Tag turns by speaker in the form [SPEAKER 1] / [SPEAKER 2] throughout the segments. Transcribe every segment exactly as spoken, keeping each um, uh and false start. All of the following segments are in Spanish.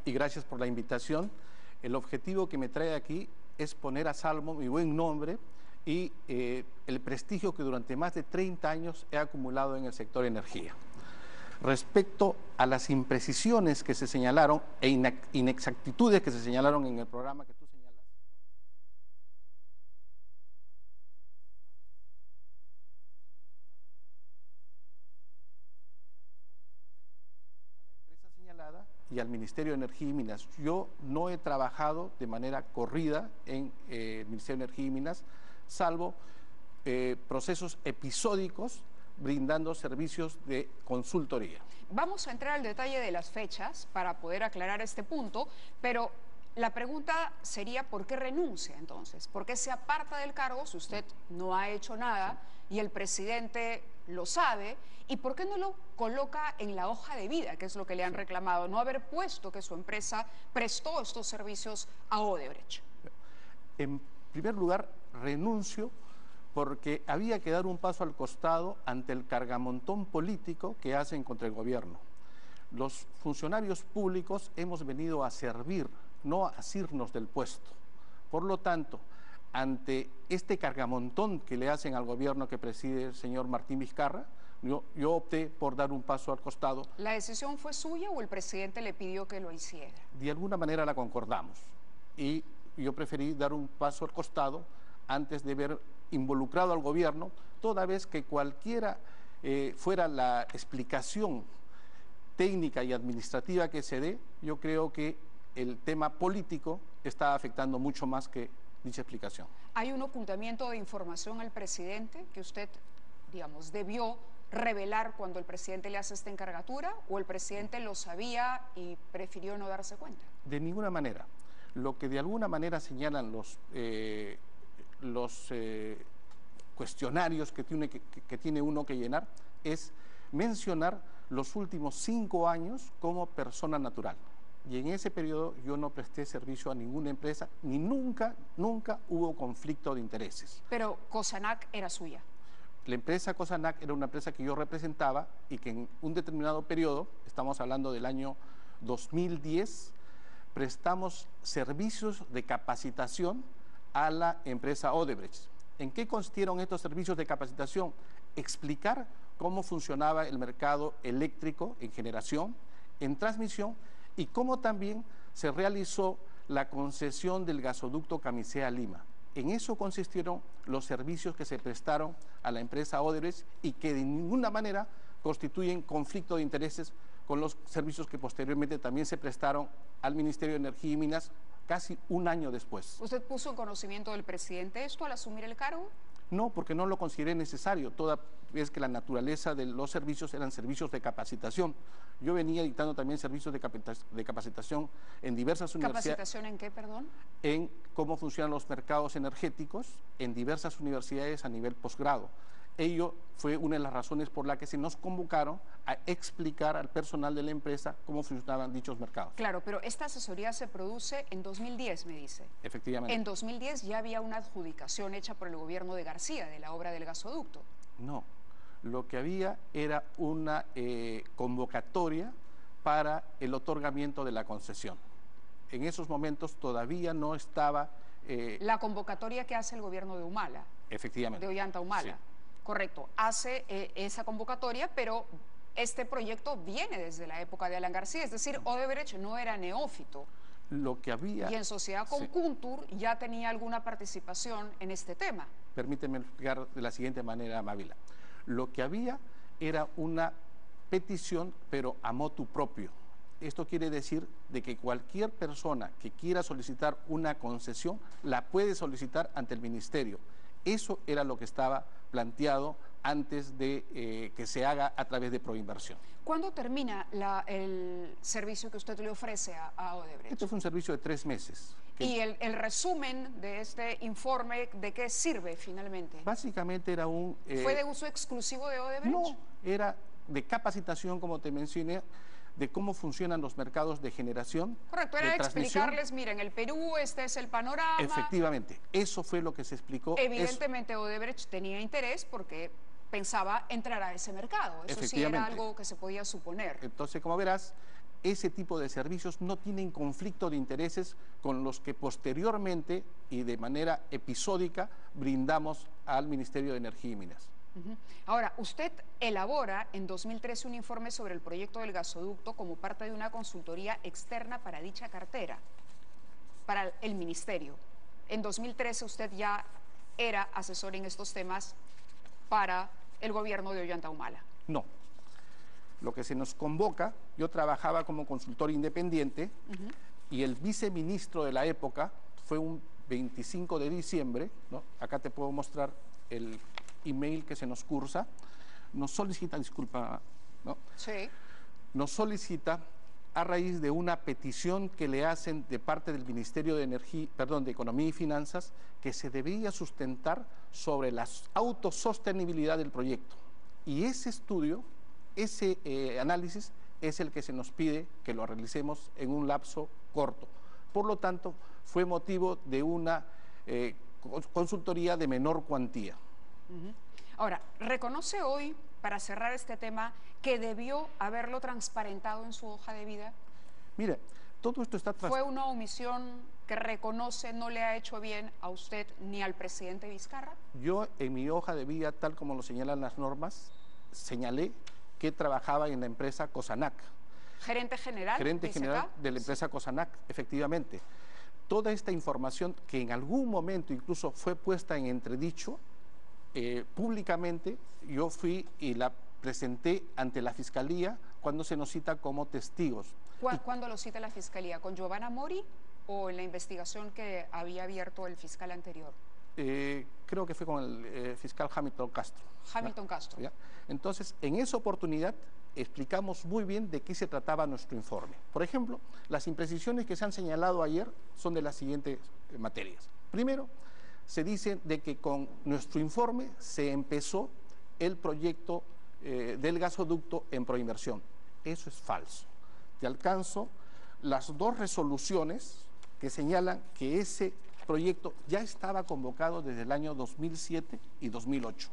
[SPEAKER 1] y gracias por la invitación. El objetivo que me trae aquí es poner a salvo mi buen nombre y eh, el prestigio que durante más de treinta años he acumulado en el sector energía. Respecto a las imprecisiones que se señalaron e inexactitudes que se señalaron en el programa que tú señalas, y al Ministerio de Energía y Minas. Yo no he trabajado de manera corrida en eh, el Ministerio de Energía y Minas, salvo eh, procesos episódicos brindando servicios de consultoría.
[SPEAKER 2] Vamos a entrar al detalle de las fechas para poder aclarar este punto, pero la pregunta sería ¿por qué renuncia entonces? ¿Por qué se aparta del cargo si usted no ha hecho nada y el presidente lo sabe? ¿Y por qué no lo coloca en la hoja de vida, que es lo que le han reclamado, no haber puesto que su empresa prestó estos servicios a Odebrecht?
[SPEAKER 1] En primer lugar, renuncio porque había que dar un paso al costado ante el cargamontón político que hacen contra el gobierno. Los funcionarios públicos hemos venido a servir, no a asirnos del puesto. Por lo tanto, ante este cargamontón que le hacen al gobierno que preside el señor Martín Vizcarra, yo, yo opté por dar un paso al costado.
[SPEAKER 2] ¿La decisión fue suya o el presidente le pidió que lo hiciera?
[SPEAKER 1] De alguna manera la concordamos y yo preferí dar un paso al costado antes de ver involucrado al gobierno, toda vez que cualquiera eh, fuera la explicación técnica y administrativa que se dé, yo creo que el tema político está afectando mucho más que dicha explicación.
[SPEAKER 2] ¿Hay un ocultamiento de información al presidente que usted, digamos, debió revelar cuando el presidente le hace esta encargatura, o el presidente lo sabía y prefirió no darse cuenta?
[SPEAKER 1] De ninguna manera. Lo que de alguna manera señalan los, eh, los eh, cuestionarios que tiene, que, que tiene uno que llenar es mencionar los últimos cinco años como persona natural. Y en ese periodo yo no presté servicio a ninguna empresa, ni nunca, nunca hubo conflicto de intereses.
[SPEAKER 2] Pero Cosanac era suya.
[SPEAKER 1] La empresa Cosanac era una empresa que yo representaba y que en un determinado periodo, estamos hablando del año dos mil diez, prestamos servicios de capacitación a la empresa Odebrecht. ¿En qué consistieron estos servicios de capacitación? Explicar cómo funcionaba el mercado eléctrico en generación, en transmisión, y cómo también se realizó la concesión del gasoducto Camisea-Lima. En eso consistieron los servicios que se prestaron a la empresa Odebrecht y que de ninguna manera constituyen conflicto de intereses con los servicios que posteriormente también se prestaron al Ministerio de Energía y Minas casi un año después.
[SPEAKER 2] ¿Usted puso en conocimiento del presidente esto al asumir el cargo?
[SPEAKER 1] No, porque no lo consideré necesario, toda vez que la naturaleza de los servicios eran servicios de capacitación. Yo venía dictando también servicios de, de capacitación en diversas universidades.
[SPEAKER 2] ¿Capacitación en qué, perdón?
[SPEAKER 1] En cómo funcionan los mercados energéticos en diversas universidades a nivel posgrado. Ello fue una de las razones por la que se nos convocaron a explicar al personal de la empresa cómo funcionaban dichos mercados.
[SPEAKER 2] Claro, pero esta asesoría se produce en dos mil diez, me dice.
[SPEAKER 1] Efectivamente.
[SPEAKER 2] En dos mil diez ya había una adjudicación hecha por el gobierno de García de la obra del gasoducto.
[SPEAKER 1] No, lo que había era una eh, convocatoria para el otorgamiento de la concesión. En esos momentos todavía no estaba... Eh,
[SPEAKER 2] la convocatoria que hace el gobierno de Humala.
[SPEAKER 1] Efectivamente.
[SPEAKER 2] De Ollanta Humala. Sí. Correcto, hace eh, esa convocatoria, pero este proyecto viene desde la época de Alan García, es decir, Odebrecht no era neófito.
[SPEAKER 1] Lo que había...
[SPEAKER 2] Y en sociedad con sí. Kuntur ya tenía alguna participación en este tema.
[SPEAKER 1] Permíteme explicar de la siguiente manera, Mávila. Lo que había era una petición, pero a motu propio. Esto quiere decir de que cualquier persona que quiera solicitar una concesión la puede solicitar ante el ministerio. Eso era lo que estaba planteado antes de eh, que se haga a través de Proinversión.
[SPEAKER 2] ¿Cuándo termina la, el servicio que usted le ofrece a, a Odebrecht?
[SPEAKER 1] Esto es un servicio de tres meses. Que...
[SPEAKER 2] ¿Y el, el resumen de este informe de qué sirve finalmente?
[SPEAKER 1] Básicamente era un...
[SPEAKER 2] Eh... ¿Fue de uso exclusivo de Odebrecht?
[SPEAKER 1] No, era de capacitación, como te mencioné, de cómo funcionan los mercados de generación.
[SPEAKER 2] Correcto, era explicarles, miren, el Perú, este es el panorama.
[SPEAKER 1] Efectivamente, eso fue lo que se explicó.
[SPEAKER 2] Evidentemente eso. Odebrecht tenía interés porque pensaba entrar a ese mercado, eso sí era algo que se podía suponer.
[SPEAKER 1] Entonces, como verás, ese tipo de servicios no tienen conflicto de intereses con los que posteriormente y de manera episódica brindamos al Ministerio de Energía y Minas.
[SPEAKER 2] Uh-huh. Ahora, usted elabora en dos mil trece un informe sobre el proyecto del gasoducto como parte de una consultoría externa para dicha cartera, para el Ministerio. En dos mil trece usted ya era asesor en estos temas para el gobierno de Ollanta Humala.
[SPEAKER 1] No. Lo que se nos convoca, yo trabajaba como consultor independiente uh-huh. y el viceministro de la época fue un veinticinco de diciembre, ¿no? Acá te puedo mostrar el email que se nos cursa, nos solicita, disculpa, ¿no?
[SPEAKER 2] Sí.
[SPEAKER 1] Nos solicita a raíz de una petición que le hacen de parte del Ministerio de Energía, perdón, de Economía y Finanzas, que se debía sustentar sobre la autosostenibilidad del proyecto. Y ese estudio, ese eh, análisis es el que se nos pide que lo realicemos en un lapso corto. Por lo tanto, fue motivo de una eh, consultoría de menor cuantía.
[SPEAKER 2] Uh-huh. Ahora, ¿reconoce hoy, para cerrar este tema, que debió haberlo transparentado en su hoja de vida?
[SPEAKER 1] Mire, todo esto está...
[SPEAKER 2] ¿Fue una omisión que reconoce no le ha hecho bien a usted ni al presidente Vizcarra?
[SPEAKER 1] Yo, en mi hoja de vida, tal como lo señalan las normas, señalé que trabajaba en la empresa Cosanac.
[SPEAKER 2] ¿Gerente general?
[SPEAKER 1] Gerente general de la empresa Cosanac, efectivamente. Toda esta información que en algún momento incluso fue puesta en entredicho, eh, públicamente, yo fui y la presenté ante la Fiscalía cuando se nos cita como testigos.
[SPEAKER 2] ¿Cu- ¿Cuándo lo cita la Fiscalía? ¿Con Giovanna Mori o en la investigación que había abierto el fiscal anterior?
[SPEAKER 1] Eh, creo que fue con el eh, fiscal Hamilton Castro.
[SPEAKER 2] Hamilton Castro.
[SPEAKER 1] ¿Ya? Entonces, en esa oportunidad explicamos muy bien de qué se trataba nuestro informe. Por ejemplo, las imprecisiones que se han señalado ayer son de las siguientes materias. Primero, se dice de que con nuestro informe se empezó el proyecto eh, del gasoducto en proinversión. Eso es falso. Te alcanzo las dos resoluciones que señalan que ese proyecto ya estaba convocado desde el año dos mil siete y dos mil ocho.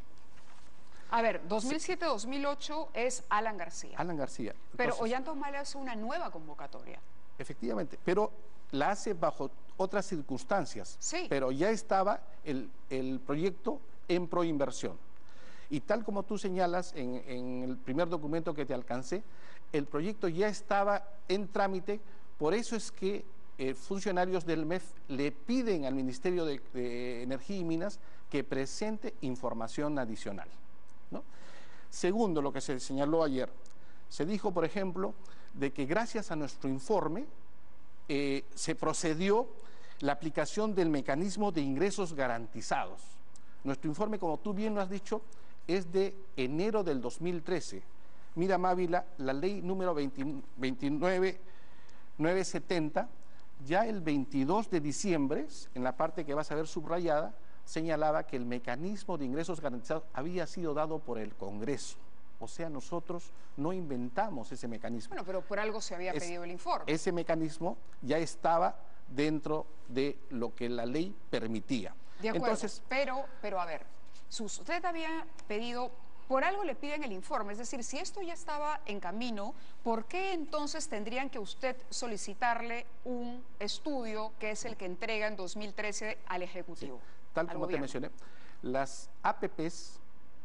[SPEAKER 2] A ver, dos mil siete dos mil ocho es Alan García.
[SPEAKER 1] Alan García.
[SPEAKER 2] Pero Ollanta Humala hace una nueva convocatoria.
[SPEAKER 1] Efectivamente, pero la hace bajo otras circunstancias.
[SPEAKER 2] Sí.
[SPEAKER 1] Pero ya estaba el, el proyecto en proinversión. Y tal como tú señalas en, en el primer documento que te alcancé, el proyecto ya estaba en trámite, por eso es que eh, funcionarios del M E F le piden al Ministerio de, de Energía y Minas que presente información adicional, ¿no? Segundo, lo que se señaló ayer, se dijo, por ejemplo, de que gracias a nuestro informe eh, se procedió la aplicación del mecanismo de ingresos garantizados. Nuestro informe, como tú bien lo has dicho, es de enero del dos mil trece. Mira, Mávila, la ley número veintinueve mil novecientos setenta, ya el veintidós de diciembre, en la parte que vas a ver subrayada, señalaba que el mecanismo de ingresos garantizados había sido dado por el Congreso. O sea, nosotros no inventamos ese mecanismo.
[SPEAKER 2] Bueno, pero por algo se había
[SPEAKER 1] es,
[SPEAKER 2] pedido el informe.
[SPEAKER 1] Ese mecanismo ya estaba dentro de lo que la ley permitía.
[SPEAKER 2] De acuerdo,
[SPEAKER 1] Entonces,
[SPEAKER 2] pero, pero a ver, si usted había pedido, por algo le piden el informe, es decir, si esto ya estaba en camino, ¿por qué entonces tendrían que usted solicitarle un estudio que es el que entrega en dos mil trece al Ejecutivo?
[SPEAKER 1] Sí, tal como te mencioné, las A P Ps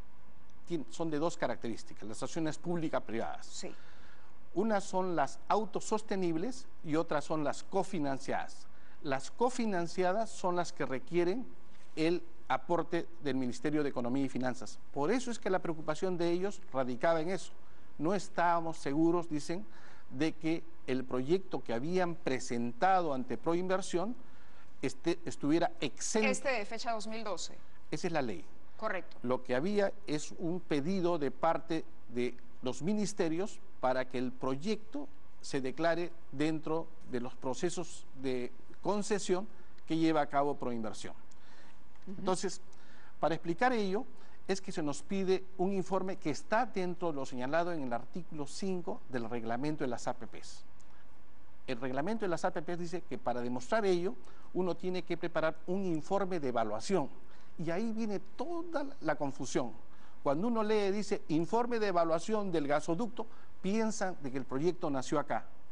[SPEAKER 1] son de dos características, las acciones público-privadas.
[SPEAKER 2] Sí.
[SPEAKER 1] Unas son las autosostenibles y otras son las cofinanciadas. Las cofinanciadas son las que requieren el aporte del Ministerio de Economía y Finanzas. Por eso es que la preocupación de ellos radicaba en eso. No estábamos seguros, dicen, de que el proyecto que habían presentado ante Proinversión este, estuviera exento.
[SPEAKER 2] Este de fecha dos mil doce.
[SPEAKER 1] Esa es la ley.
[SPEAKER 2] Correcto.
[SPEAKER 1] Lo que había es un pedido de parte de los ministerios para que el proyecto se declare dentro de los procesos de concesión que lleva a cabo Proinversión. Uh-huh. Entonces, para explicar ello, es que se nos pide un informe que está dentro de lo señalado en el artículo cinco del reglamento de las A P Ps. El reglamento de las A P Ps dice que para demostrar ello, uno tiene que preparar un informe de evaluación. Y ahí viene toda la confusión. Cuando uno lee, dice, informe de evaluación del gasoducto, piensan de que el proyecto nació acá.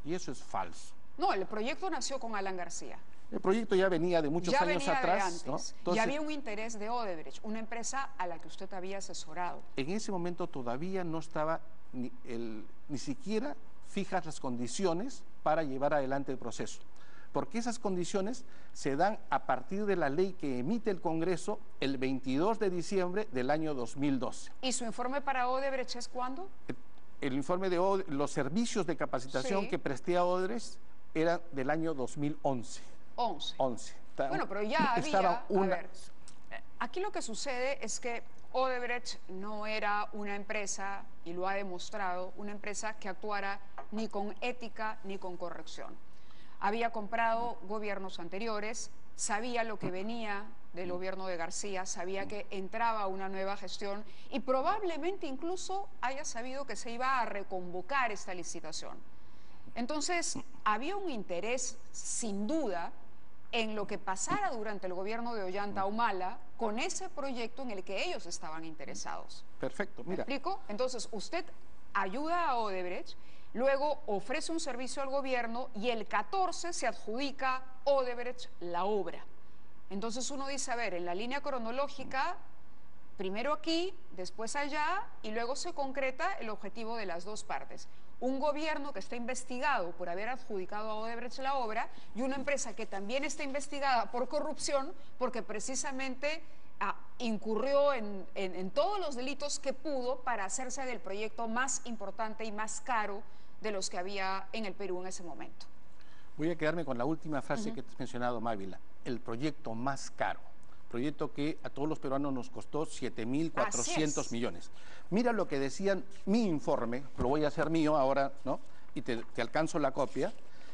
[SPEAKER 1] y eso es falso.
[SPEAKER 2] No, el proyecto nació con Alan García.
[SPEAKER 1] El proyecto ya venía de muchos
[SPEAKER 2] ya
[SPEAKER 1] años
[SPEAKER 2] venía
[SPEAKER 1] atrás.
[SPEAKER 2] de antes.
[SPEAKER 1] ¿no? Entonces,
[SPEAKER 2] y había un interés de Odebrecht, una empresa a la que usted había asesorado.
[SPEAKER 1] En ese momento todavía no estaba ni, el, ni siquiera fijas las condiciones para llevar adelante el proceso, porque esas condiciones se dan a partir de la ley que emite el Congreso el veintidós de diciembre del año dos mil doce.
[SPEAKER 2] ¿Y su informe para Odebrecht es cuándo?
[SPEAKER 1] El, el informe de Ode, los servicios de capacitación
[SPEAKER 2] Sí.
[SPEAKER 1] que presté a Odebrecht eran del año dos mil once.
[SPEAKER 2] once.
[SPEAKER 1] once.
[SPEAKER 2] Bueno, pero ya había,
[SPEAKER 1] Estaba una,
[SPEAKER 2] a ver, aquí lo que sucede es que Odebrecht no era una empresa, y lo ha demostrado, una empresa que actuara ni con ética ni con corrección. Había comprado gobiernos anteriores, sabía lo que venía del gobierno de García, sabía que entraba una nueva gestión y probablemente incluso haya sabido que se iba a reconvocar esta licitación. Entonces, había un interés, sin duda, en lo que pasara durante el gobierno de Ollanta Humala con ese proyecto en el que ellos estaban interesados.
[SPEAKER 1] Perfecto,
[SPEAKER 2] ¿Me
[SPEAKER 1] mira.
[SPEAKER 2] explico? Entonces, usted ayuda a Odebrecht, luego ofrece un servicio al gobierno y el catorce se adjudica Odebrecht la obra. Entonces uno dice, a ver, en la línea cronológica, primero aquí, después allá, y luego se concreta el objetivo de las dos partes. Un gobierno que está investigado por haber adjudicado a Odebrecht la obra y una empresa que también está investigada por corrupción porque precisamente ah, incurrió en, en, en todos los delitos que pudo para hacerse del proyecto más importante y más caro de los que había en el Perú en ese momento.
[SPEAKER 1] Voy a quedarme con la última frase
[SPEAKER 2] Uh-huh.
[SPEAKER 1] que te has mencionado, Mávila. El proyecto más caro. Proyecto que a todos los peruanos nos costó siete mil cuatrocientos millones. Mira lo que decía mi informe, lo voy a hacer mío ahora, ¿no? Y te, te alcanzo la copia.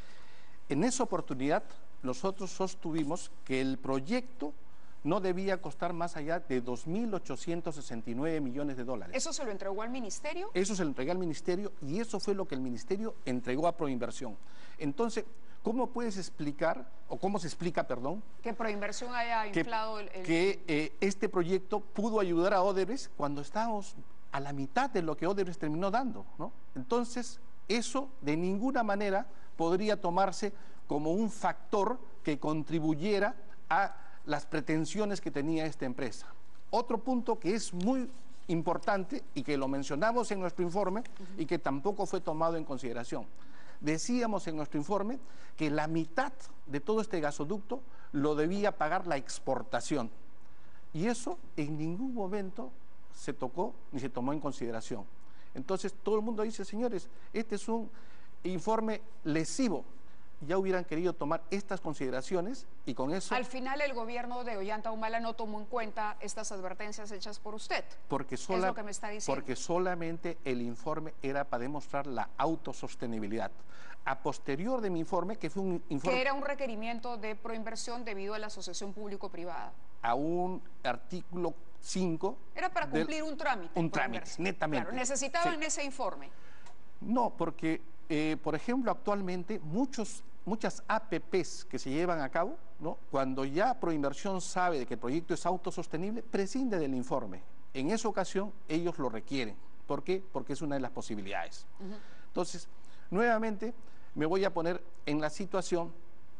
[SPEAKER 1] En esa oportunidad, nosotros sostuvimos que el proyecto no debía costar más allá de dos mil ochocientos sesenta y nueve millones de dólares.
[SPEAKER 2] ¿Eso se lo entregó al ministerio?
[SPEAKER 1] Eso se lo entregué al ministerio y eso fue lo que el ministerio entregó a Proinversión. Entonces, ¿cómo puedes explicar, o cómo se explica, perdón,
[SPEAKER 2] Que Proinversión haya
[SPEAKER 1] que,
[SPEAKER 2] inflado el... el...
[SPEAKER 1] que eh, este proyecto pudo ayudar a Odebrecht cuando estábamos a la mitad de lo que Odebrecht terminó dando, ¿no? Entonces, eso de ninguna manera podría tomarse como un factor que contribuyera a las pretensiones que tenía esta empresa. Otro punto que es muy importante y que lo mencionamos en nuestro informe uh-huh. y que tampoco fue tomado en consideración. Decíamos en nuestro informe que la mitad de todo este gasoducto lo debía pagar la exportación. Y eso en ningún momento se tocó ni se tomó en consideración. Entonces todo el mundo dice, señores, este es un informe lesivo. Ya hubieran querido tomar estas consideraciones y con eso...
[SPEAKER 2] Al final el gobierno de Ollanta Humala no tomó en cuenta estas advertencias hechas por usted.
[SPEAKER 1] Porque, sola,
[SPEAKER 2] es lo que me está diciendo.
[SPEAKER 1] porque solamente el informe era para demostrar la autosostenibilidad. A posterior de mi informe, que fue un informe...
[SPEAKER 2] Que era un requerimiento de Proinversión debido a la asociación público-privada.
[SPEAKER 1] A un artículo cinco...
[SPEAKER 2] Era para cumplir
[SPEAKER 1] del,
[SPEAKER 2] un trámite.
[SPEAKER 1] Un trámite, netamente.
[SPEAKER 2] Claro, necesitaban
[SPEAKER 1] sí.
[SPEAKER 2] ese informe.
[SPEAKER 1] No, porque, eh, por ejemplo, actualmente muchos... muchas A P Ps que se llevan a cabo, ¿no? Cuando ya Proinversión sabe de que el proyecto es autosostenible, prescinde del informe. En esa ocasión ellos lo requieren. ¿Por qué? Porque es una de las posibilidades. Uh-huh. Entonces, nuevamente me voy a poner en la situación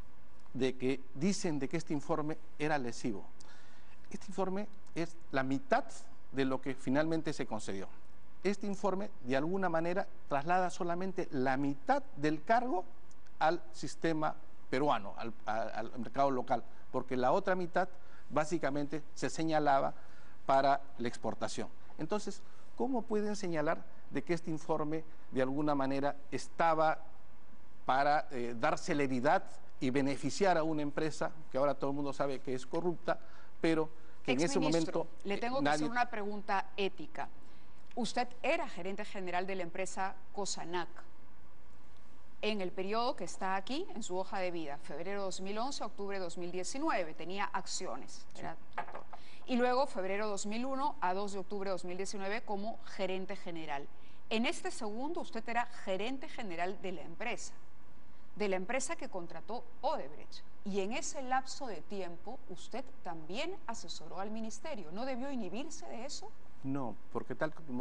[SPEAKER 1] de que dicen de que este informe era lesivo. Este informe es la mitad de lo que finalmente se concedió. Este informe, de alguna manera, traslada solamente la mitad del cargo al sistema peruano, al, al, al mercado local, porque la otra mitad básicamente se señalaba para la exportación. Entonces, ¿cómo pueden señalar de que este informe de alguna manera estaba para eh, dar celeridad y beneficiar a una empresa que ahora todo el mundo sabe que es corrupta, pero que en ese momento...
[SPEAKER 2] Le tengo que nadie... hacer una pregunta ética. Usted era gerente general de la empresa Cosanac en el periodo que está aquí en su hoja de vida, febrero dos mil once, octubre dos mil diecinueve, tenía acciones, era director. Y luego febrero dos mil uno a dos de octubre de dos mil diecinueve como gerente general. En este segundo usted era gerente general de la empresa, de la empresa que contrató Odebrecht. Y en ese lapso de tiempo usted también asesoró al ministerio. ¿No debió inhibirse de eso?
[SPEAKER 1] No, porque tal como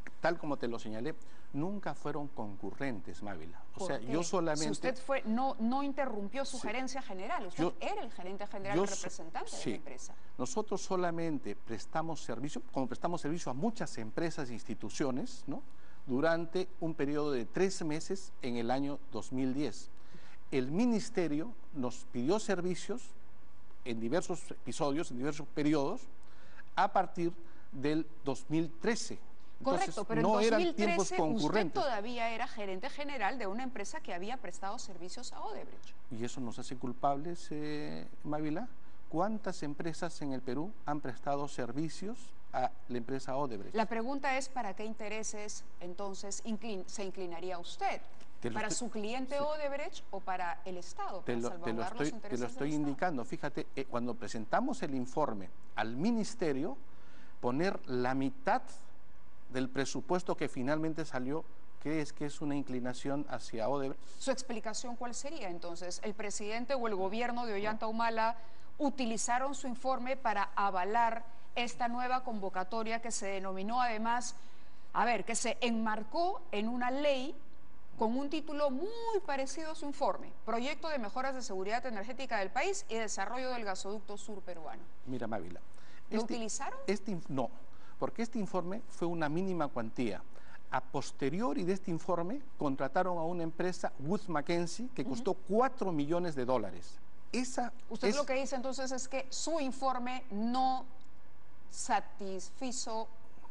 [SPEAKER 1] tal como te lo señalé, nunca fueron concurrentes, Mávila. O
[SPEAKER 2] ¿Por
[SPEAKER 1] sea,
[SPEAKER 2] qué?
[SPEAKER 1] yo solamente...
[SPEAKER 2] Si usted fue, no, no interrumpió su
[SPEAKER 1] Sí.
[SPEAKER 2] gerencia general, usted
[SPEAKER 1] Yo-
[SPEAKER 2] era el gerente general,
[SPEAKER 1] yo
[SPEAKER 2] el
[SPEAKER 1] so-
[SPEAKER 2] representante de
[SPEAKER 1] sí.
[SPEAKER 2] la empresa.
[SPEAKER 1] Nosotros solamente prestamos servicio, como prestamos servicio a muchas empresas e instituciones, ¿no?, durante un periodo de tres meses en el año dos mil diez. El ministerio nos pidió servicios en diversos episodios, en diversos periodos, a partir del dos mil trece. Entonces,
[SPEAKER 2] Correcto, pero
[SPEAKER 1] no
[SPEAKER 2] en
[SPEAKER 1] eran
[SPEAKER 2] dos mil
[SPEAKER 1] tiempos
[SPEAKER 2] trece usted
[SPEAKER 1] concurrentes.
[SPEAKER 2] todavía era gerente general de una empresa que había prestado servicios a Odebrecht.
[SPEAKER 1] ¿Y eso nos hace culpables, eh, Mávila? ¿Cuántas empresas en el Perú han prestado servicios a la empresa Odebrecht?
[SPEAKER 2] La pregunta es, ¿para qué intereses entonces inclin- se inclinaría usted?
[SPEAKER 1] Te lo
[SPEAKER 2] ¿Para
[SPEAKER 1] estoy-
[SPEAKER 2] su cliente
[SPEAKER 1] sí.
[SPEAKER 2] Odebrecht o para el Estado?
[SPEAKER 1] Te
[SPEAKER 2] Para
[SPEAKER 1] lo, te lo
[SPEAKER 2] salvaguardar
[SPEAKER 1] estoy,
[SPEAKER 2] los
[SPEAKER 1] te
[SPEAKER 2] intereses
[SPEAKER 1] lo
[SPEAKER 2] del
[SPEAKER 1] estoy
[SPEAKER 2] Estado.
[SPEAKER 1] indicando. Fíjate, eh, cuando presentamos el informe al ministerio, poner la mitad del presupuesto que finalmente salió, ¿qué es que es una inclinación hacia Odebrecht?
[SPEAKER 2] ¿Su explicación cuál sería entonces? ¿El presidente o el gobierno de Ollanta Humala utilizaron su informe para avalar esta nueva convocatoria que se denominó además, a ver, que se enmarcó en una ley con un título muy parecido a su informe, Proyecto de Mejoras de Seguridad Energética del País y Desarrollo del Gasoducto Sur Peruano?
[SPEAKER 1] Mira, Mávila.
[SPEAKER 2] ¿Lo utilizaron?
[SPEAKER 1] Este, inf- no, porque este informe fue una mínima cuantía. A posteriori de este informe, contrataron a una empresa, Wood Mackenzie, que costó cuatro millones de dólares. Esa
[SPEAKER 2] Usted
[SPEAKER 1] es-
[SPEAKER 2] lo que dice entonces es que su informe no satisfizo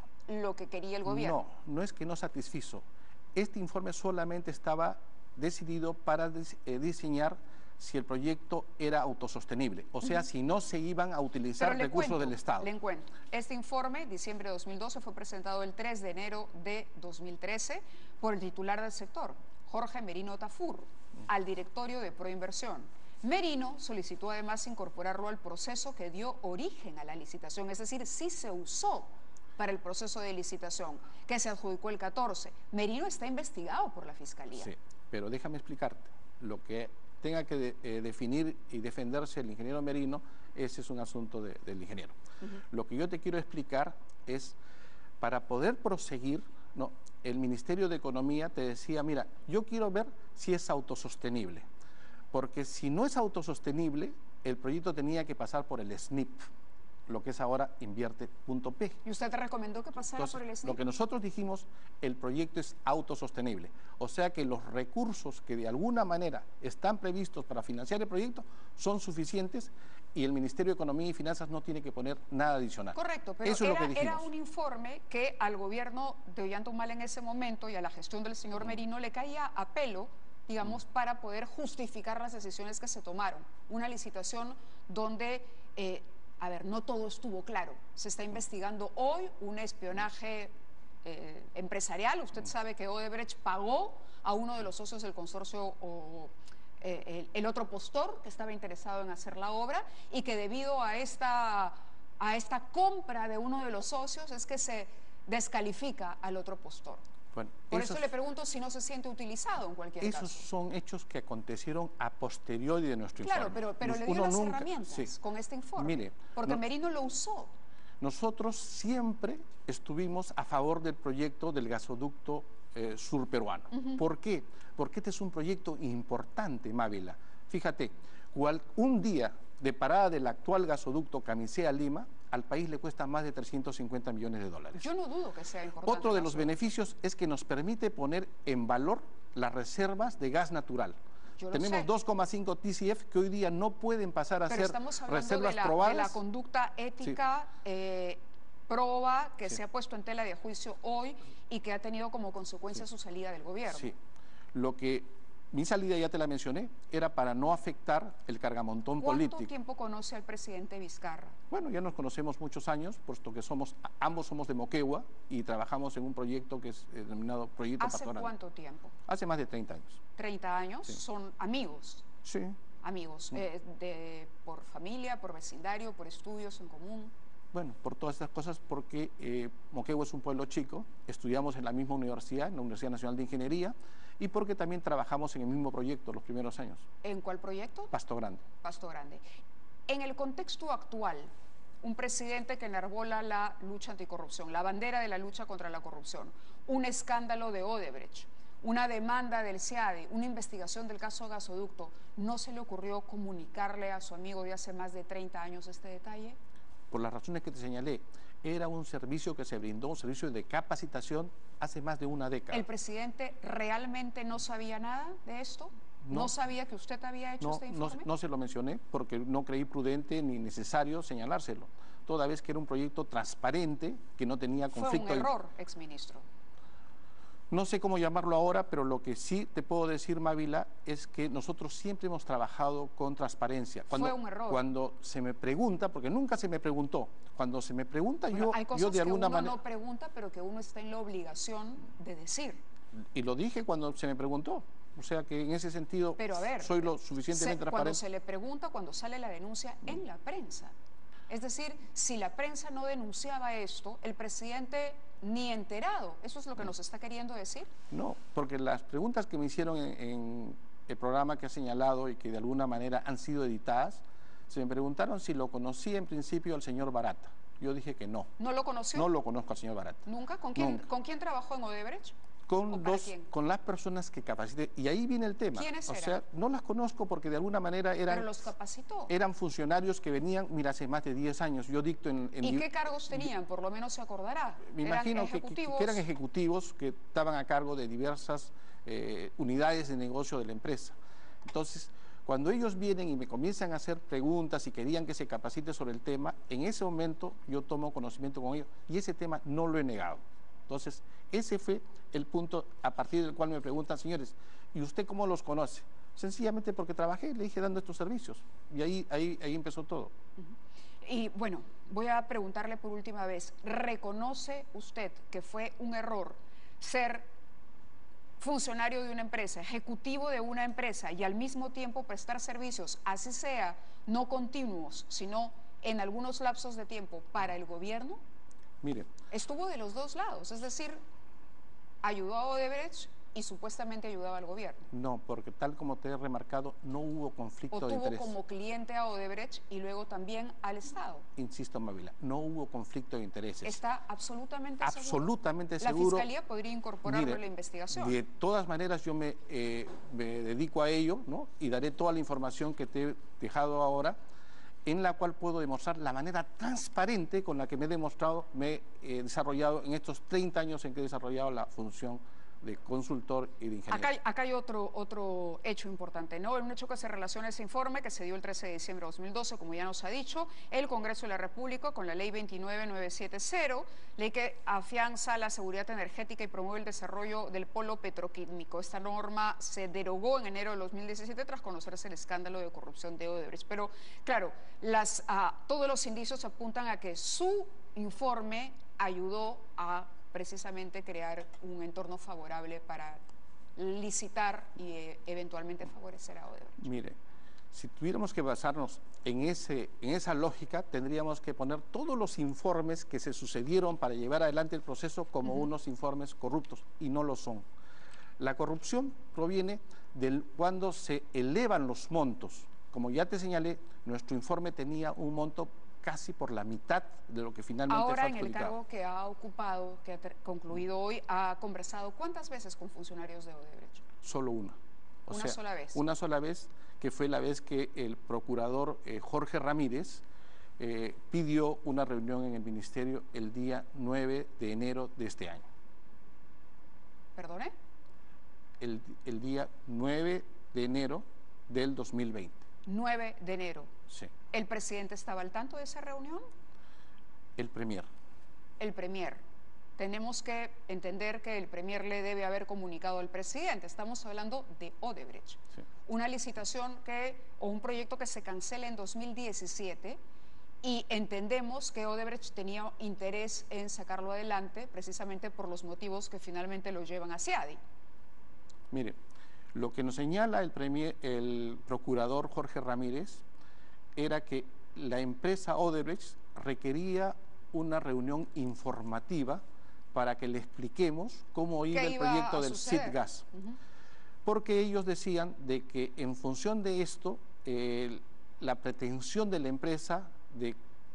[SPEAKER 2] lo que quería el gobierno.
[SPEAKER 1] No, no es que no satisfizo. Este informe solamente estaba decidido para dis- eh, diseñar si el proyecto era autosostenible, o sea, si no se iban a utilizar
[SPEAKER 2] Pero le
[SPEAKER 1] recursos
[SPEAKER 2] cuento,
[SPEAKER 1] del Estado.
[SPEAKER 2] le encuentro. Este informe, diciembre de dos mil doce, fue presentado el tres de enero de dos mil trece por el titular del sector, Jorge Merino Tafur, al directorio de Proinversión. Merino solicitó además incorporarlo al proceso que dio origen a la licitación, es decir, sí se usó para el proceso de licitación que se adjudicó el catorce. Merino está investigado por la Fiscalía.
[SPEAKER 1] Sí, pero déjame explicarte. Lo que tenga que de- eh, definir y defenderse el ingeniero Merino, ese es un asunto de- del ingeniero. Lo que yo te quiero explicar es, para poder proseguir, ¿no?, el Ministerio de Economía te decía, mira, yo quiero ver si es autosostenible, porque si no es autosostenible, el proyecto tenía que pasar por el S N I P, lo que es ahora invierte punto P.
[SPEAKER 2] ¿Y usted te recomendó que pasara
[SPEAKER 1] Entonces,
[SPEAKER 2] por el S N I
[SPEAKER 1] lo
[SPEAKER 2] P?
[SPEAKER 1] que nosotros dijimos, el proyecto es autosostenible. O sea que los recursos que de alguna manera están previstos para financiar el proyecto son suficientes y el Ministerio de Economía y Finanzas no tiene que poner nada adicional.
[SPEAKER 2] Correcto, pero
[SPEAKER 1] Eso es lo
[SPEAKER 2] era,
[SPEAKER 1] que dijimos.
[SPEAKER 2] era un informe que al gobierno de Ollanta Humala en ese momento y a la gestión del señor Merino le caía a pelo, digamos, para poder justificar las decisiones que se tomaron. Una licitación donde, eh, a ver, no todo estuvo claro. Se está investigando hoy un espionaje eh, empresarial. Usted sabe que Odebrecht pagó a uno de los socios del consorcio o eh, el, el otro postor que estaba interesado en hacer la obra y que debido a esta, a esta compra de uno de los socios es que se descalifica al otro postor.
[SPEAKER 1] Bueno,
[SPEAKER 2] Por
[SPEAKER 1] esos,
[SPEAKER 2] eso le pregunto si no se siente utilizado en cualquier
[SPEAKER 1] esos
[SPEAKER 2] caso.
[SPEAKER 1] son hechos que acontecieron a posteriori de nuestro
[SPEAKER 2] Claro,
[SPEAKER 1] informe.
[SPEAKER 2] pero, pero
[SPEAKER 1] Nos-
[SPEAKER 2] le dio
[SPEAKER 1] uno
[SPEAKER 2] las
[SPEAKER 1] nunca-
[SPEAKER 2] herramientas
[SPEAKER 1] sí.
[SPEAKER 2] con este informe.
[SPEAKER 1] Mire,
[SPEAKER 2] porque
[SPEAKER 1] no-
[SPEAKER 2] Merino lo usó.
[SPEAKER 1] Nosotros siempre estuvimos a favor del proyecto del gasoducto eh, surperuano. ¿Por qué? Porque este es un proyecto importante, Mávila. Fíjate, cual- un día de parada del actual gasoducto Camisea-Lima, al país le cuesta más de trescientos cincuenta millones de dólares.
[SPEAKER 2] Yo no dudo que sea importante.
[SPEAKER 1] Otro de
[SPEAKER 2] el
[SPEAKER 1] los
[SPEAKER 2] gasto.
[SPEAKER 1] beneficios es que nos permite poner en valor las reservas de gas natural.
[SPEAKER 2] Yo lo
[SPEAKER 1] Tenemos
[SPEAKER 2] sé.
[SPEAKER 1] dos coma cinco T C F que hoy día no pueden pasar a
[SPEAKER 2] Pero
[SPEAKER 1] ser
[SPEAKER 2] estamos hablando
[SPEAKER 1] reservas
[SPEAKER 2] de la, de
[SPEAKER 1] probadas.
[SPEAKER 2] la conducta ética eh, proba que
[SPEAKER 1] Sí.
[SPEAKER 2] se ha puesto en tela de juicio hoy y que ha tenido como consecuencia su salida del gobierno.
[SPEAKER 1] Sí, lo que mi salida ya te la mencioné, era para no afectar el cargamontón
[SPEAKER 2] ¿Cuánto
[SPEAKER 1] político.
[SPEAKER 2] tiempo conoce al presidente Vizcarra?
[SPEAKER 1] Bueno, ya nos conocemos muchos años, puesto que somos, ambos somos de Moquegua y trabajamos en un proyecto que es eh, denominado Proyecto
[SPEAKER 2] ¿Hace
[SPEAKER 1] Pastoral.
[SPEAKER 2] cuánto tiempo?
[SPEAKER 1] Hace más de treinta años.
[SPEAKER 2] treinta años.
[SPEAKER 1] Sí.
[SPEAKER 2] Son amigos,
[SPEAKER 1] Sí.
[SPEAKER 2] amigos, eh, de, por familia, por vecindario, por estudios en común.
[SPEAKER 1] Bueno, por todas estas cosas, porque eh, Moquegua es un pueblo chico, estudiamos en la misma universidad, en la Universidad Nacional de Ingeniería, y porque también trabajamos en el mismo proyecto los primeros años,
[SPEAKER 2] ¿En cuál proyecto?
[SPEAKER 1] Pasto Grande.
[SPEAKER 2] Pasto Grande. En el contexto actual, un presidente que enarbola la lucha anticorrupción, la bandera de la lucha contra la corrupción, un escándalo de Odebrecht, una demanda del C I A D I, una investigación del caso gasoducto, ¿no se le ocurrió comunicarle a su amigo de hace más de treinta años este detalle?
[SPEAKER 1] Por las razones que te señalé, era un servicio que se brindó, un servicio de capacitación hace más de una década.
[SPEAKER 2] ¿El presidente realmente no sabía nada de esto? ¿No, ¿No sabía que usted había hecho
[SPEAKER 1] no,
[SPEAKER 2] este informe?
[SPEAKER 1] No, no se lo mencioné porque no creí prudente ni necesario señalárselo, toda vez que era un proyecto transparente que no tenía conflicto.
[SPEAKER 2] Fue un error, exministro.
[SPEAKER 1] No sé cómo llamarlo ahora, pero lo que sí te puedo decir, Mávila, es que nosotros siempre hemos trabajado con transparencia. Cuando,
[SPEAKER 2] Fue un error.
[SPEAKER 1] Cuando se me pregunta, porque nunca se me preguntó, cuando se me pregunta
[SPEAKER 2] bueno,
[SPEAKER 1] yo,
[SPEAKER 2] hay cosas
[SPEAKER 1] yo de alguna
[SPEAKER 2] que uno
[SPEAKER 1] manera...
[SPEAKER 2] no pregunta, pero que uno está en la obligación de decir.
[SPEAKER 1] Y lo dije cuando se me preguntó. O sea que en ese sentido
[SPEAKER 2] pero a ver,
[SPEAKER 1] soy lo suficientemente
[SPEAKER 2] se,
[SPEAKER 1] transparente.
[SPEAKER 2] Cuando se le pregunta, cuando sale la denuncia en la prensa. Es decir, si la prensa no denunciaba esto, el presidente ni enterado. ¿Eso es lo que nos está queriendo decir?
[SPEAKER 1] No, porque las preguntas que me hicieron en, en el programa que ha señalado y que de alguna manera han sido editadas, se me preguntaron si lo conocía en principio al señor Barata. Yo dije que no.
[SPEAKER 2] ¿No lo conoció?
[SPEAKER 1] No lo conozco al señor Barata.
[SPEAKER 2] ¿Nunca? ¿Con quién,
[SPEAKER 1] Nunca.
[SPEAKER 2] ¿con quién trabajó en Odebrecht?
[SPEAKER 1] Con, dos, con las personas que capacité. Y ahí viene el tema.
[SPEAKER 2] ¿Quiénes
[SPEAKER 1] o
[SPEAKER 2] eran?
[SPEAKER 1] sea, no las conozco porque de alguna manera eran...
[SPEAKER 2] ¿Pero los capacitó?
[SPEAKER 1] Eran funcionarios que venían, mira, hace más de diez años. Yo dicto en... en
[SPEAKER 2] ¿Y qué cargos tenían? Por lo menos se acordará.
[SPEAKER 1] Me imagino que, que, que eran ejecutivos que estaban a cargo de diversas eh, unidades de negocio de la empresa. Entonces, cuando ellos vienen y me comienzan a hacer preguntas y querían que se capacite sobre el tema, en ese momento yo tomo conocimiento con ellos y ese tema no lo he negado. Entonces, ese fue el punto a partir del cual me preguntan, señores, ¿y usted cómo los conoce? Sencillamente porque trabajé, le dije, dando estos servicios. Y ahí, ahí, ahí empezó todo.
[SPEAKER 2] Uh-huh. Y bueno, voy a preguntarle por última vez, ¿reconoce usted que fue un error ser funcionario de una empresa, ejecutivo de una empresa y al mismo tiempo prestar servicios, así sea, no continuos, sino en algunos lapsos de tiempo para el gobierno?
[SPEAKER 1] Mire.
[SPEAKER 2] Estuvo de los dos lados, es decir, ayudó a Odebrecht y supuestamente ayudaba al gobierno.
[SPEAKER 1] No, porque tal como te he remarcado, no hubo conflicto de interés.
[SPEAKER 2] O tuvo como cliente a Odebrecht y luego también al Estado.
[SPEAKER 1] Insisto, Mávila, no hubo conflicto de intereses.
[SPEAKER 2] ¿Está absolutamente seguro?
[SPEAKER 1] Absolutamente seguro.
[SPEAKER 2] La Fiscalía podría incorporarlo
[SPEAKER 1] Mire,
[SPEAKER 2] a la investigación.
[SPEAKER 1] De todas maneras, yo me, eh, me dedico a ello, ¿no? Y daré toda la información que te he dejado ahora, en la cual puedo demostrar la manera transparente con la que me he demostrado, me he eh, desarrollado en estos treinta años en que he desarrollado la función de consultor y de ingeniero.
[SPEAKER 2] Acá hay, acá hay otro, otro hecho importante, ¿no? Un hecho que se relaciona a ese informe que se dio el trece de diciembre de dos mil doce, como ya nos ha dicho, el Congreso de la República con la ley veintinueve mil novecientos setenta, ley que afianza la seguridad energética y promueve el desarrollo del polo petroquímico. Esta norma se derogó en enero de dos mil diecisiete tras conocerse el escándalo de corrupción de Odebrecht. Pero, claro, las, uh, todos los indicios apuntan a que su informe ayudó a precisamente crear un entorno favorable para licitar y eh, eventualmente favorecer a Odebrecht.
[SPEAKER 1] Mire, si tuviéramos que basarnos en, ese, en esa lógica, tendríamos que poner todos los informes que se sucedieron para llevar adelante el proceso como uh-huh. unos informes corruptos, y no lo son. La corrupción proviene de cuando se elevan los montos. Como ya te señalé, nuestro informe tenía un monto casi por la mitad de lo que finalmente
[SPEAKER 2] Ahora,
[SPEAKER 1] fue
[SPEAKER 2] en el cargo que ha ocupado, que ha concluido hoy, ha conversado ¿cuántas veces con funcionarios de Odebrecht?
[SPEAKER 1] Solo una. O
[SPEAKER 2] ¿Una
[SPEAKER 1] sea,
[SPEAKER 2] sola vez?
[SPEAKER 1] Una sola vez, que fue la vez que el procurador eh, Jorge Ramírez eh, pidió una reunión en el ministerio el día nueve de enero de este año.
[SPEAKER 2] ¿Perdone?
[SPEAKER 1] El, el día nueve de enero del dos mil veinte.
[SPEAKER 2] nueve de enero.
[SPEAKER 1] Sí.
[SPEAKER 2] ¿El presidente estaba al tanto de esa reunión?
[SPEAKER 1] El premier.
[SPEAKER 2] El premier. Tenemos que entender que el premier le debe haber comunicado al presidente. Estamos hablando de Odebrecht.
[SPEAKER 1] Sí.
[SPEAKER 2] Una licitación que, o un proyecto que se cancela en dos mil diecisiete y entendemos que Odebrecht tenía interés en sacarlo adelante precisamente por los motivos que finalmente lo llevan a C I A D I.
[SPEAKER 1] Mire, lo que nos señala el, premier, el procurador Jorge Ramírez era que la empresa Odebrecht requería una reunión informativa para que le expliquemos cómo iba el proyecto del SIDGAS. Uh-huh. Porque ellos decían de que en función de esto, eh, la pretensión de la empresa de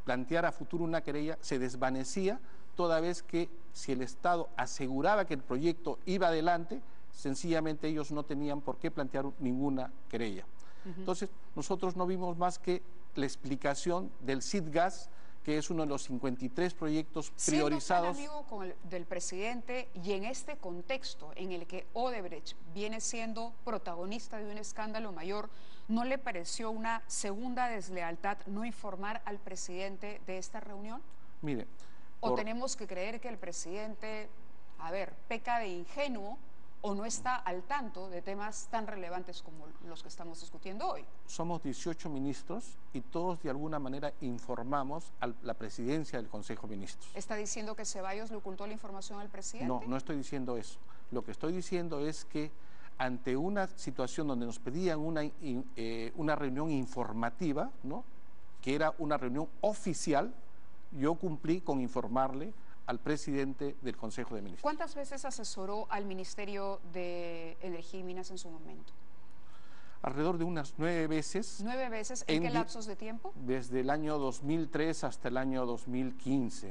[SPEAKER 1] plantear a futuro una querella se desvanecía toda vez que si el Estado aseguraba que el proyecto iba adelante, sencillamente ellos no tenían por qué plantear ninguna querella. Uh-huh. Entonces, nosotros no vimos más que la explicación del SIDGAS, que es uno de los cincuenta y tres proyectos priorizados.
[SPEAKER 2] Siendo tan amigo con el, del presidente, y en este contexto en el que Odebrecht viene siendo protagonista de un escándalo mayor, ¿no le pareció una segunda deslealtad no informar al presidente de esta reunión?
[SPEAKER 1] Mire,
[SPEAKER 2] ¿O
[SPEAKER 1] por...
[SPEAKER 2] tenemos que creer que el presidente, a ver, peca de ingenuo o no está al tanto de temas tan relevantes como los que estamos discutiendo hoy?
[SPEAKER 1] Somos dieciocho ministros y todos de alguna manera informamos a la presidencia del Consejo de Ministros.
[SPEAKER 2] ¿Está diciendo que Ceballos le ocultó la información al presidente?
[SPEAKER 1] No, no estoy diciendo eso. Lo que estoy diciendo es que ante una situación donde nos pedían una, eh, una reunión informativa, ¿no?, que era una reunión oficial, yo cumplí con informarle al presidente del Consejo de Ministros.
[SPEAKER 2] ¿Cuántas veces asesoró al Ministerio de Energía y Minas en su momento?
[SPEAKER 1] Alrededor de unas nueve veces.
[SPEAKER 2] ¿Nueve veces? ¿En, ¿En qué lapsos de tiempo?
[SPEAKER 1] Desde el año dos mil tres hasta el año dos mil quince.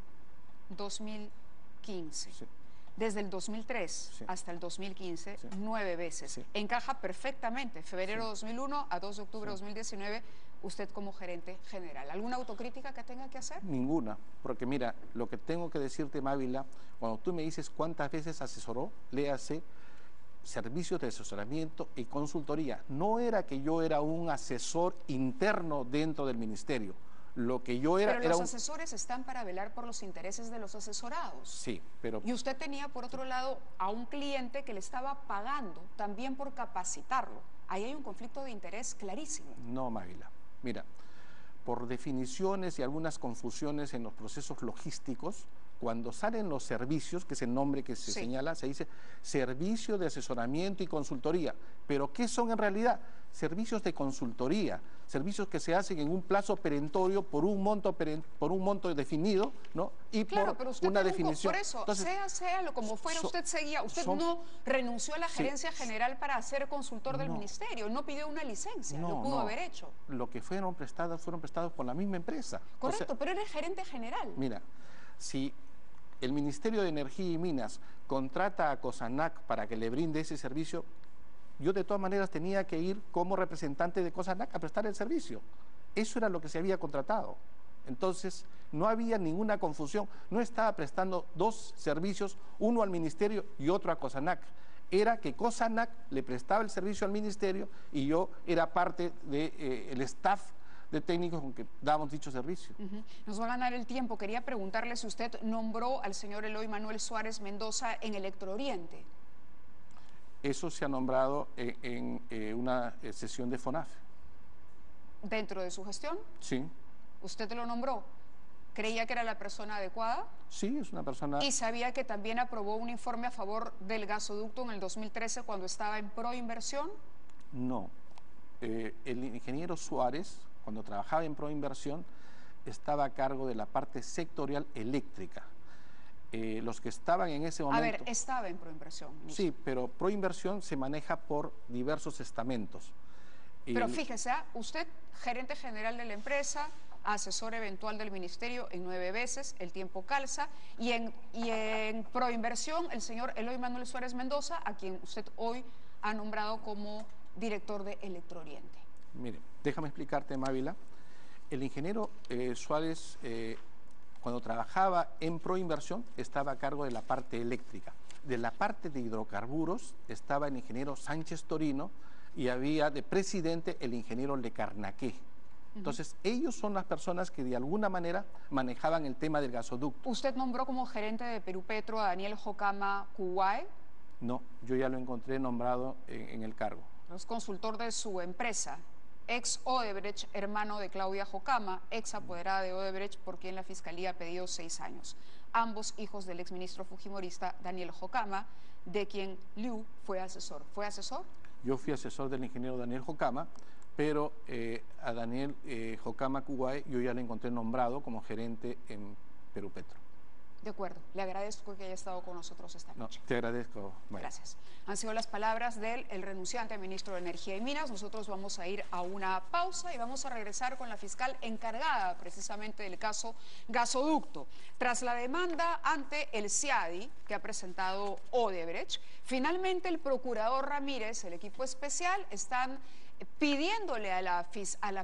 [SPEAKER 2] dos mil quince.
[SPEAKER 1] Sí.
[SPEAKER 2] Desde el dos mil tres sí. hasta el dos mil quince, sí. nueve veces. Sí. Encaja perfectamente. Febrero sí. dos mil uno a dos de octubre de sí. dos mil diecinueve, usted como gerente general. ¿Alguna autocrítica que tenga que hacer?
[SPEAKER 1] Ninguna, porque mira, lo que tengo que decirte, Mávila, cuando tú me dices cuántas veces asesoró, léase servicios de asesoramiento y consultoría. No era que yo era un asesor interno dentro del ministerio. Lo que yo era...
[SPEAKER 2] Pero
[SPEAKER 1] era
[SPEAKER 2] los
[SPEAKER 1] un...
[SPEAKER 2] asesores están para velar por los intereses de los asesorados.
[SPEAKER 1] Sí, pero...
[SPEAKER 2] Y usted tenía, por otro lado, a un cliente que le estaba pagando también por capacitarlo. Ahí hay un conflicto de interés clarísimo.
[SPEAKER 1] No, Mávila. Mira, por definiciones y algunas confusiones en los procesos logísticos, cuando salen los servicios, que es el nombre que se sí. señala, se dice servicio de asesoramiento y consultoría. ¿Pero qué son en realidad? Servicios de consultoría, servicios que se hacen en un plazo perentorio por un monto peren, por un monto definido, ¿no? Y
[SPEAKER 2] claro,
[SPEAKER 1] por
[SPEAKER 2] pero usted
[SPEAKER 1] una
[SPEAKER 2] un,
[SPEAKER 1] definición.
[SPEAKER 2] Por eso,
[SPEAKER 1] Entonces,
[SPEAKER 2] sea, sea lo como fuera,
[SPEAKER 1] so,
[SPEAKER 2] usted seguía, usted
[SPEAKER 1] son,
[SPEAKER 2] no renunció a la gerencia
[SPEAKER 1] sí,
[SPEAKER 2] general para ser consultor del
[SPEAKER 1] no,
[SPEAKER 2] ministerio, no pidió una licencia,
[SPEAKER 1] no,
[SPEAKER 2] lo pudo
[SPEAKER 1] no.
[SPEAKER 2] haber hecho.
[SPEAKER 1] Lo que fueron prestados, fueron prestados por la misma empresa.
[SPEAKER 2] Correcto,
[SPEAKER 1] o sea,
[SPEAKER 2] pero era el gerente general.
[SPEAKER 1] Mira, si el Ministerio de Energía y Minas contrata a COSANAC para que le brinde ese servicio, yo de todas maneras tenía que ir como representante de COSANAC a prestar el servicio. Eso era lo que se había contratado. Entonces, no había ninguna confusión. No estaba prestando dos servicios, uno al Ministerio y otro a COSANAC. Era que COSANAC le prestaba el servicio al Ministerio y yo era parte del de, eh, staff de técnicos con que dábamos dicho servicio.
[SPEAKER 2] Uh-huh. Nos va a ganar el tiempo. Quería preguntarle si usted nombró al señor Eloy Manuel Suárez Mendoza en Electrooriente.
[SPEAKER 1] Eso se ha nombrado en, en eh, una sesión de FONAF.
[SPEAKER 2] ¿Dentro de su gestión?
[SPEAKER 1] Sí.
[SPEAKER 2] ¿Usted lo nombró? ¿Creía que era la persona adecuada?
[SPEAKER 1] Sí, es una persona...
[SPEAKER 2] ¿Y sabía que también aprobó un informe a favor del gasoducto en el dos mil trece cuando estaba en Proinversión?
[SPEAKER 1] No. Eh, el ingeniero Suárez, cuando trabajaba en Proinversión, estaba a cargo de la parte sectorial eléctrica. Eh, los que estaban en ese momento...
[SPEAKER 2] A ver, estaba en Proinversión.
[SPEAKER 1] Sí, pero Proinversión se maneja por diversos estamentos.
[SPEAKER 2] Pero el... fíjese, usted, gerente general de la empresa, asesor eventual del ministerio en nueve veces, el tiempo calza, y en, y en Proinversión, el señor Eloy Manuel Suárez Mendoza, a quien usted hoy ha nombrado como director de Electrooriente.
[SPEAKER 1] Mire, déjame explicarte, Mávila. El ingeniero eh, Suárez... Eh, Cuando trabajaba en Proinversión, estaba a cargo de la parte eléctrica. De la parte de hidrocarburos estaba el ingeniero Sánchez Torino y había de presidente el ingeniero Lecarnaqué. Entonces, uh-huh. ellos son las personas que de alguna manera manejaban el tema del gasoducto.
[SPEAKER 2] ¿Usted nombró como gerente de Perú Petro a Daniel Jocama Kuwai?
[SPEAKER 1] No, yo ya lo encontré nombrado en, en el cargo.
[SPEAKER 2] Es consultor de su empresa. Ex Odebrecht, hermano de Claudia Jocama, ex apoderada de Odebrecht, por quien la Fiscalía ha pedido seis años. Ambos hijos del exministro fujimorista Daniel Jocama, de quien Liu fue asesor. ¿Fue asesor?
[SPEAKER 1] Yo fui asesor del ingeniero Daniel Jocama, pero eh, a Daniel eh, Jocama Kuwai yo ya le encontré nombrado como gerente en Perú Petro.
[SPEAKER 2] De acuerdo, le agradezco que haya estado con nosotros esta
[SPEAKER 1] No,
[SPEAKER 2] noche.
[SPEAKER 1] te agradezco. Maya.
[SPEAKER 2] Gracias. Han sido las palabras del el renunciante ministro de Energía y Minas. Nosotros vamos a ir a una pausa y vamos a regresar con la fiscal encargada precisamente del caso gasoducto. Tras la demanda ante el CIADI que ha presentado Odebrecht, finalmente el procurador Ramírez, el equipo especial, están pidiéndole a la, a la